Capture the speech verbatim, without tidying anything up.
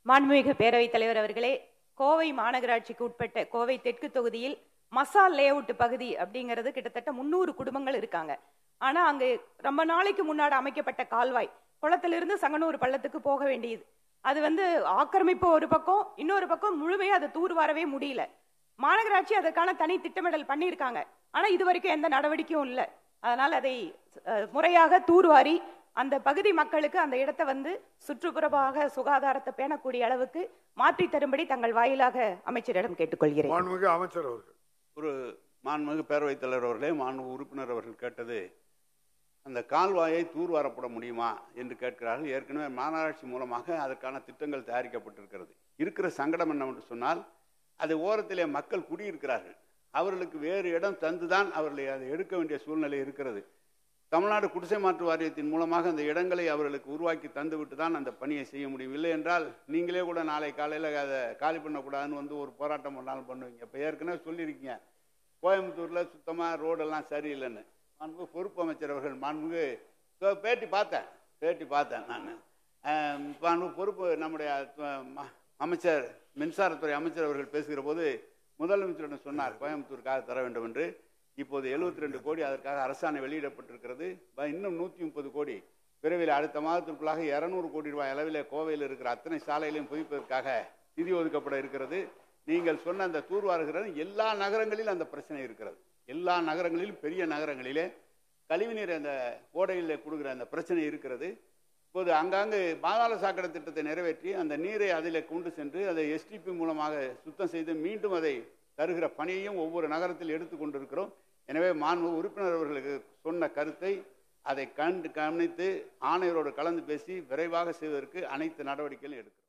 மாண்புமிகு பேரவைத் தலைவர் அவர்களே, கோவை மாநகராட்சிக்கு உட்பட்ட கோவை தெற்கு தொகுதியில் மசால் லேஅவுட் பகுதி அப்படிங்கிறது கிட்டத்தட்ட முன்னூறு குடும்பங்கள் இருக்காங்க. ஆனா அங்க ரொம்ப நாளைக்கு முன்னாடி அமைக்கப்பட்ட கால்வாய் குளத்திலிருந்து சங்கனூர் பள்ளத்துக்கு போக வேண்டியது. அது வந்து ஆக்கிரமிப்பு ஒரு பக்கம், இன்னொரு பக்கம் முழுமையா அதை தூர்வாரவே முடியல. மாநகராட்சி அதற்கான தனி திட்டமிடல் பண்ணியிருக்காங்க. ஆனா இது வரைக்கும் எந்த நடவடிக்கையும் இல்லை. அதனால் அதை முறையாக தூர்வாரி அந்த பகுதி மக்களுக்கு அந்த இடத்தை வந்து சுற்றுப்புறமாக சுகாதாரத்தை பேணக்கூடிய அளவுக்கு மாற்றி தரும்படி தங்கள் வாயிலாக அமைச்சரிடம் கேட்டுக்கொள்கிறேன். மாண்புமிகு அமைச்சர் அவர்கள். ஒரு மாண்புமிகு பேரவைத் தலைவர் அவர்களே, மாண்புமிகு உறுப்பினர் அவர்கள் கேட்டது அந்த கால்வாயை தூர்வாரப்பட முடியுமா என்று கேட்கிறார்கள். ஏற்கனவே மாநகராட்சி மூலமாக அதற்கான திட்டங்கள் தயாரிக்கப்பட்டிருக்கிறது. இருக்கிற சங்கடம் என்னவென்று சொன்னால், அது ஓரத்திலே மக்கள் குடியிருக்கிறார்கள். அவர்களுக்கு வேறு இடம் தந்துதான் அவர்களை அதை எடுக்க வேண்டிய சூழ்நிலை இருக்கிறது. தமிழ்நாடு குடிசை மாற்று வாரியத்தின் மூலமாக அந்த இடங்களை அவர்களுக்கு உருவாக்கி தந்துவிட்டு தான் அந்த பணியை செய்ய முடியும். இல்லை என்றால் நீங்களே கூட நாளை காலையில் அதை காலி பண்ணக்கூடாதுன்னு வந்து ஒரு போராட்டம் பண்ணாலும் பண்ணுவீங்க. இப்போ ஏற்கனவே சொல்லியிருக்கீங்க, கோயம்புத்தூரில் சுத்தமாக ரோடெல்லாம் சரியில்லைன்னு. மாண்புமிகு பொறுப்பு அமைச்சர் அவர்கள், மாண்புமிகு பேட்டி பார்த்தேன் பேட்டி பார்த்தேன் நான் மாண்புமிகு பொறுப்பு நம்முடைய அமைச்சர் மின்சாரத்துறை அமைச்சர் அவர்கள் பேசுகிற போது முதலமைச்சரிடம் சொன்னார் கோயம்புத்தூருக்காக தர வேண்டும் என்று. இப்போது எழுபத்தி ரெண்டு கோடி அதற்காக அரசாணை வெளியிடப்பட்டிருக்கிறது. இன்னும் நூற்றி முப்பது கோடி விரைவில் அடுத்த மாதத்திற்குள்ளாக இருநூறு கோடி ரூபாய் அளவில் கோவையில் இருக்கிற அத்தனை சாலைகளையும் புதுப்பிப்பதற்காக நிதி ஒதுக்கப்பட இருக்கிறது. நீங்கள் சொன்ன அந்த தூர்வாருகிறது எல்லா நகரங்களிலும் அந்த பிரச்சனை இருக்கிறது. எல்லா நகரங்களிலும் பெரிய நகரங்களிலே கழிவுநீர் அந்த ஓடையில் கொடுக்குற அந்த பிரச்சனை இருக்கிறது. இப்போது அங்காங்கு பாதாள சாக்கடை திட்டத்தை நிறைவேற்றி அந்த நீரை அதில் கொண்டு சென்று அதை எஸ்டிபி மூலமாக சுத்தம் செய்து மீண்டும் அதை தருகிற பணியையும் ஒவ்வொரு நகரத்தில் எடுத்துக்கொண்டிருக்கிறோம். எனவே மாண்புமிகு உறுப்பினர் அவர்களுக்கு சொன்ன கருத்தை அதை கண்டு கவனித்து ஆணையரோடு கலந்து பேசி விரைவாக செய்வதற்கு அனைத்து நடவடிக்கைகளும் எடுக்கிறோம்.